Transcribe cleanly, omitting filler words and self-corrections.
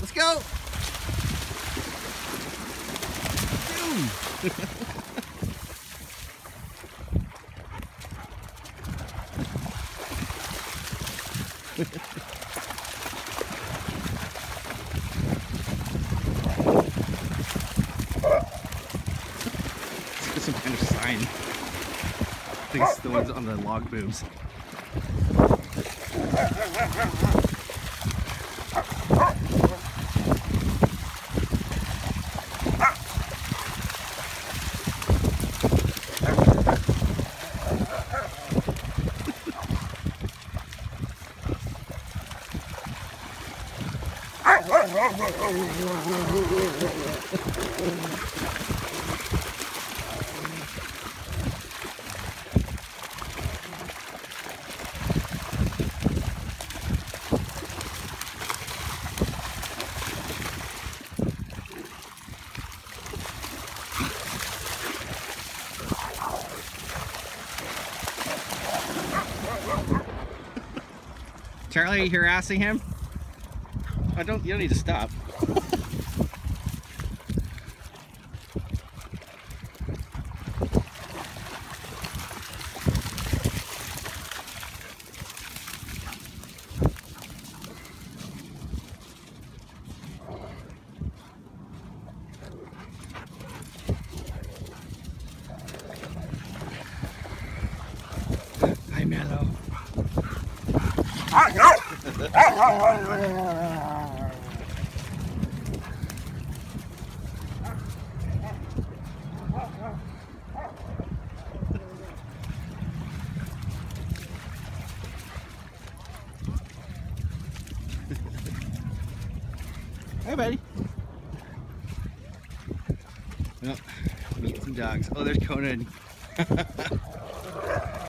Let's go. It's some kind of sign. I think it's the ones on the log booms. Charlie, you harassing him? You don't need to stop. Hi, Mellow. Hey, buddy. Well, meet some dogs. Oh, there's Conan.